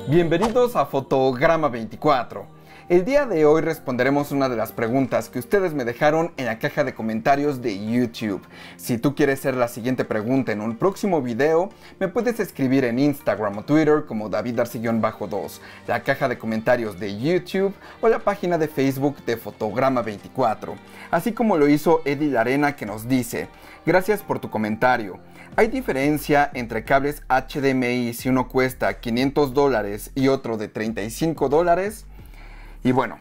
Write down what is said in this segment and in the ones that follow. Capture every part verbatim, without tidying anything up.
Bienvenidos a Fotograma veinticuatro. El día de hoy responderemos una de las preguntas que ustedes me dejaron en la caja de comentarios de YouTube. Si tú quieres ser la siguiente pregunta en un próximo video, me puedes escribir en Instagram o Twitter como David Arce dos, la caja de comentarios de YouTube o la página de Facebook de Fotograma veinticuatro. Así como lo hizo Eddie Larena, que nos dice: gracias por tu comentario. ¿Hay diferencia entre cables H D M I si uno cuesta quinientos dólares y otro de treinta y cinco dólares? Y bueno,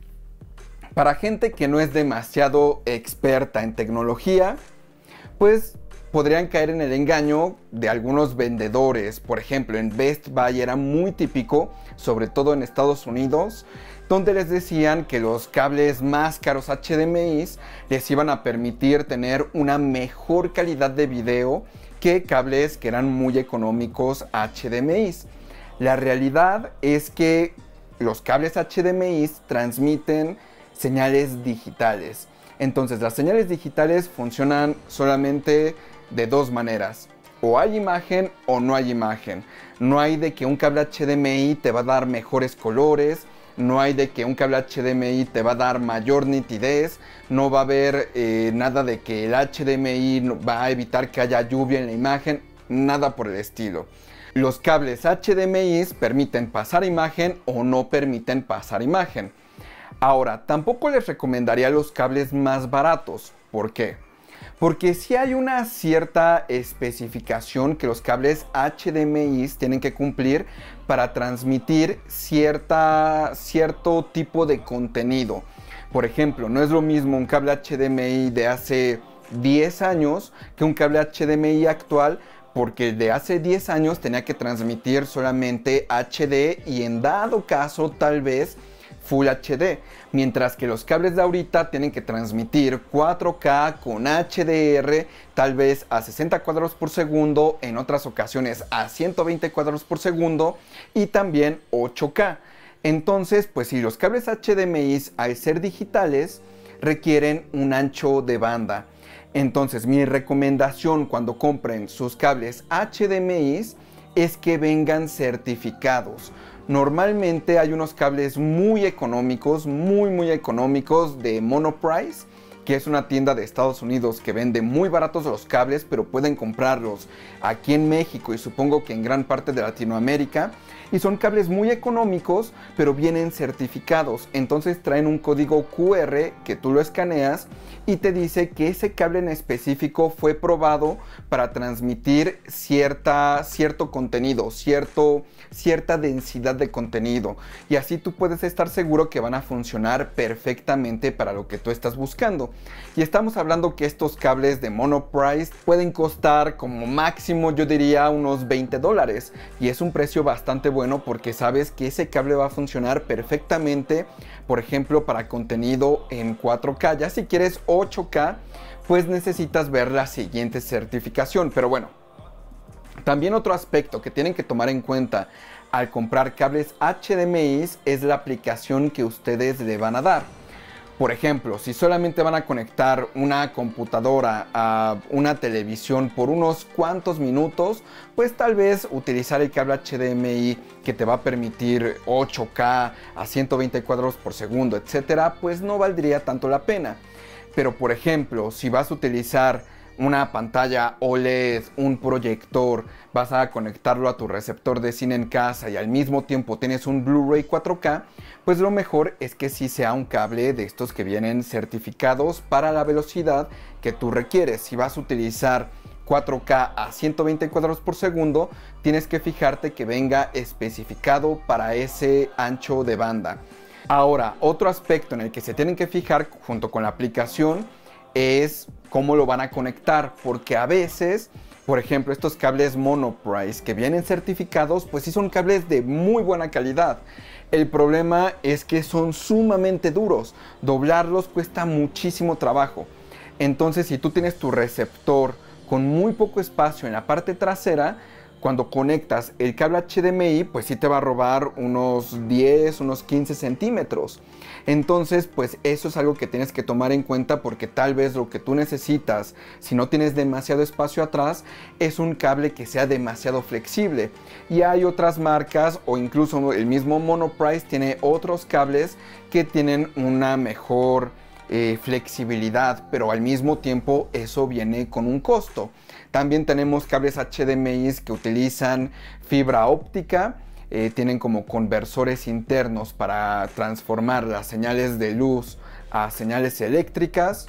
para gente que no es demasiado experta en tecnología, pues podrían caer en el engaño de algunos vendedores. Por ejemplo, en Best Buy era muy típico, sobre todo en Estados Unidos, donde les decían que los cables más caros H D M I les iban a permitir tener una mejor calidad de video que cables que eran muy económicos H D M I. La realidad es que los cables H D M I transmiten señales digitales. Entonces, las señales digitales funcionan solamente de dos maneras: o hay imagen o no hay imagen. No hay de que un cable H D M I te va a dar mejores colores, no hay de que un cable H D M I te va a dar mayor nitidez, no va a haber eh, nada de que el H D M I va a evitar que haya lluvia en la imagen, nada por el estilo. Los cables H D M I permiten pasar imagen o no permiten pasar imagen. Ahora, tampoco les recomendaría los cables más baratos. ¿Por qué? Porque sí hay una cierta especificación que los cables H D M I tienen que cumplir para transmitir cierta, cierto tipo de contenido. Por ejemplo, no es lo mismo un cable H D M I de hace diez años que un cable H D M I actual, porque el de hace diez años tenía que transmitir solamente H D y en dado caso tal vez Full H D, mientras que los cables de ahorita tienen que transmitir cuatro K con H D R, tal vez a sesenta cuadros por segundo, en otras ocasiones a ciento veinte cuadros por segundo y también ocho K. Entonces, pues si los cables H D M I al ser digitales requieren un ancho de banda. Entonces, mi recomendación cuando compren sus cables H D M I es que vengan certificados. Normalmente hay unos cables muy económicos, muy muy económicos de Monoprice, que es una tienda de Estados Unidos que vende muy baratos los cables, pero pueden comprarlos aquí en México y supongo que en gran parte de Latinoamérica. Y son cables muy económicos, pero vienen certificados. Entonces traen un código Q R que tú lo escaneas y te dice que ese cable en específico fue probado para transmitir cierta, cierto contenido, cierto, cierta densidad de contenido. Y así tú puedes estar seguro que van a funcionar perfectamente para lo que tú estás buscando. Y estamos hablando que estos cables de Monoprice pueden costar como máximo, yo diría, unos veinte dólares. Y es un precio bastante bueno porque sabes que ese cable va a funcionar perfectamente, por ejemplo, para contenido en cuatro K. Ya si quieres ocho K, pues necesitas ver la siguiente certificación. Pero bueno, también otro aspecto que tienen que tomar en cuenta al comprar cables H D M I es la aplicación que ustedes le van a dar. Por ejemplo, si solamente van a conectar una computadora a una televisión por unos cuantos minutos, pues tal vez utilizar el cable H D M I que te va a permitir ocho K a ciento veinte cuadros por segundo, etcétera, pues no valdría tanto la pena. Pero por ejemplo, si vas a utilizar una pantalla O L E D, un proyector, vas a conectarlo a tu receptor de cine en casa y al mismo tiempo tienes un Blu-ray cuatro K, pues lo mejor es que sí sea un cable de estos que vienen certificados para la velocidad que tú requieres. Si vas a utilizar cuatro K a ciento veinte cuadros por segundo, tienes que fijarte que venga especificado para ese ancho de banda. Ahora, otro aspecto en el que se tienen que fijar junto con la aplicación es cómo lo van a conectar, porque a veces, por ejemplo, estos cables Monoprice que vienen certificados, pues sí son cables de muy buena calidad. El problema es que son sumamente duros, doblarlos cuesta muchísimo trabajo. Entonces, si tú tienes tu receptor con muy poco espacio en la parte trasera, cuando conectas el cable H D M I, pues sí te va a robar unos diez, unos quince centímetros. Entonces, pues eso es algo que tienes que tomar en cuenta, porque tal vez lo que tú necesitas, si no tienes demasiado espacio atrás, es un cable que sea demasiado flexible. Y hay otras marcas, o incluso el mismo Monoprice tiene otros cables que tienen una mejor eh, flexibilidad, pero al mismo tiempo eso viene con un costo. También tenemos cables H D M I que utilizan fibra óptica. Eh, tienen como conversores internos para transformar las señales de luz a señales eléctricas.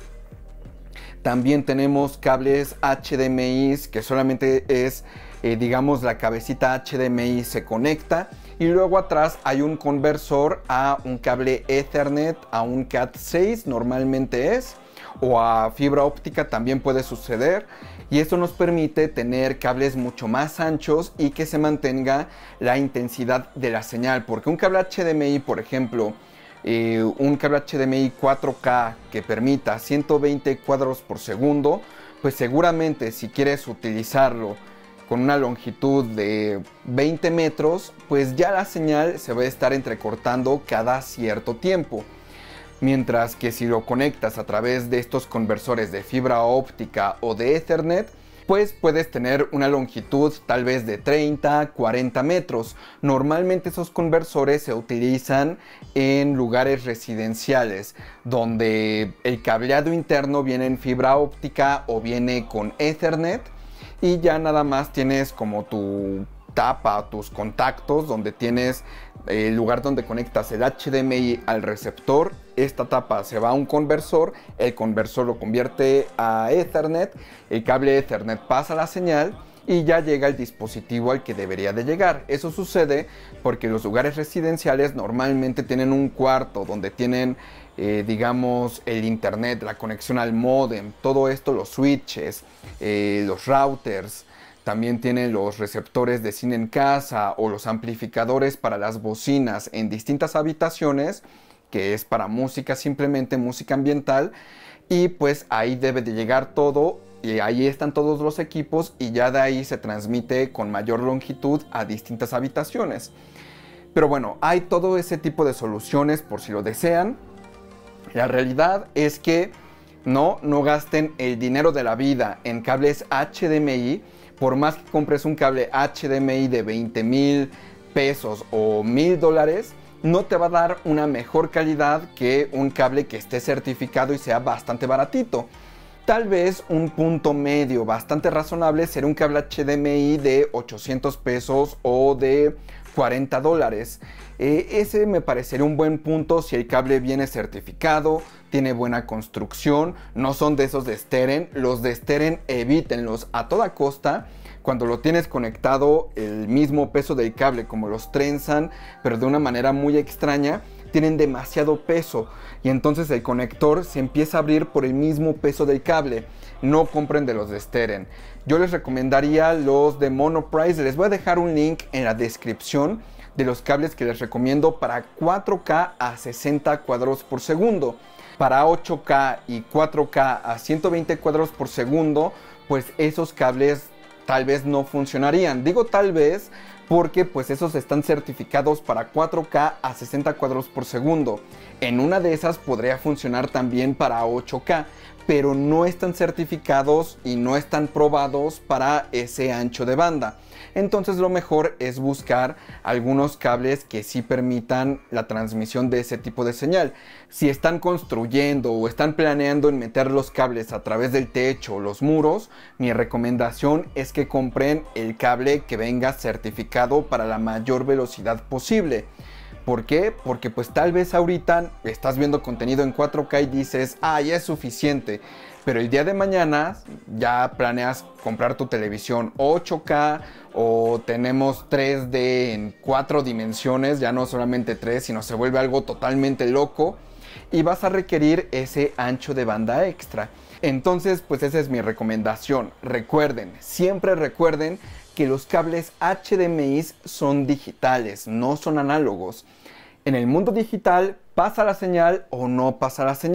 También tenemos cables H D M I que solamente es, eh, digamos, la cabecita H D M I se conecta y luego atrás hay un conversor a un cable Ethernet, a un cat seis normalmente es, o a fibra óptica también puede suceder. Y esto nos permite tener cables mucho más anchos y que se mantenga la intensidad de la señal. Porque un cable H D M I, por ejemplo, eh, un cable H D M I cuatro K que permita ciento veinte cuadros por segundo, pues seguramente si quieres utilizarlo con una longitud de veinte metros, pues ya la señal se va a estar entrecortando cada cierto tiempo. Mientras que si lo conectas a través de estos conversores de fibra óptica o de Ethernet, pues puedes tener una longitud tal vez de treinta, cuarenta metros. Normalmente esos conversores se utilizan en lugares residenciales, donde el cableado interno viene en fibra óptica o viene con Ethernet, y ya nada más tienes como tu tapa, tus contactos, donde tienes el lugar donde conectas el H D M I al receptor. Esta tapa se va a un conversor, el conversor lo convierte a Ethernet, el cable Ethernet pasa la señal y ya llega el dispositivo al que debería de llegar. Eso sucede porque los lugares residenciales normalmente tienen un cuarto donde tienen eh, digamos el internet, la conexión al módem, todo esto, los switches, eh, los routers. También tienen los receptores de cine en casa o los amplificadores para las bocinas en distintas habitaciones, que es para música, simplemente música ambiental. Y pues ahí debe de llegar todo, y ahí están todos los equipos, y ya de ahí se transmite con mayor longitud a distintas habitaciones. Pero bueno, hay todo ese tipo de soluciones por si lo desean. La realidad es que no, no gasten el dinero de la vida en cables H D M I. Por más que compres un cable H D M I de veinte mil pesos o mil dólares, no te va a dar una mejor calidad que un cable que esté certificado y sea bastante baratito. Tal vez un punto medio bastante razonable será un cable H D M I de ochocientos pesos o de cuarenta dólares. Eh, ese me parecería un buen punto si el cable viene certificado, tiene buena construcción, no son de esos de Steren. Los de Steren evítenlos a toda costa. Cuando lo tienes conectado, el mismo peso del cable, como los trenzan, pero de una manera muy extraña, tienen demasiado peso y entonces el conector se empieza a abrir por el mismo peso del cable. No compren de los de Steren. Yo les recomendaría los de Monoprice. Les voy a dejar un link en la descripción de los cables que les recomiendo para cuatro K a sesenta cuadros por segundo. Para ocho K y cuatro K a ciento veinte cuadros por segundo, pues esos cables tal vez no funcionarían. Digo tal vez porque pues esos están certificados para cuatro K a sesenta cuadros por segundo. En una de esas podría funcionar también para ocho K, pero no están certificados y no están probados para ese ancho de banda. Entonces lo mejor es buscar algunos cables que sí permitan la transmisión de ese tipo de señal. Si están construyendo o están planeando en meter los cables a través del techo o los muros, mi recomendación es que compren el cable que venga certificado para la mayor velocidad posible. ¿Por qué? Porque pues tal vez ahorita estás viendo contenido en cuatro K y dices, ah, ya es suficiente. Pero el día de mañana ya planeas comprar tu televisión ocho K o tenemos tres D en cuatro dimensiones, ya no solamente tres, sino se vuelve algo totalmente loco y vas a requerir ese ancho de banda extra. Entonces, pues esa es mi recomendación. Recuerden, siempre recuerden que los cables H D M I son digitales, no son análogos. En el mundo digital pasa la señal o no pasa la señal.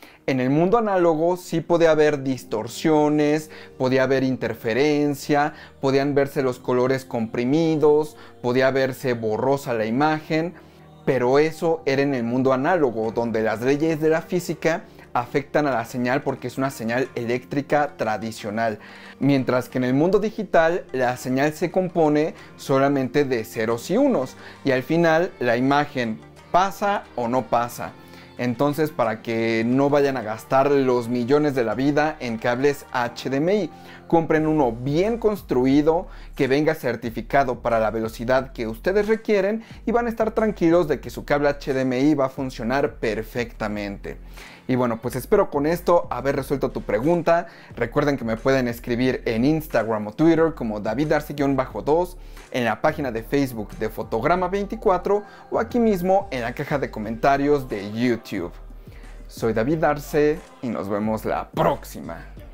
En el mundo análogo sí podía haber distorsiones, podía haber interferencia, podían verse los colores comprimidos, podía verse borrosa la imagen, pero eso era en el mundo análogo, donde las leyes de la física afectan a la señal porque es una señal eléctrica tradicional, mientras que en el mundo digital la señal se compone solamente de ceros y unos y al final la imagen pasa o no pasa. Entonces, para que no vayan a gastar los millones de la vida en cables H D M I, compren uno bien construido, que venga certificado para la velocidad que ustedes requieren y van a estar tranquilos de que su cable H D M I va a funcionar perfectamente. Y bueno, pues espero con esto haber resuelto tu pregunta. Recuerden que me pueden escribir en Instagram o Twitter como David Arce dos, en la página de Facebook de Fotograma veinticuatro o aquí mismo en la caja de comentarios de YouTube. Soy David Arce y nos vemos la próxima.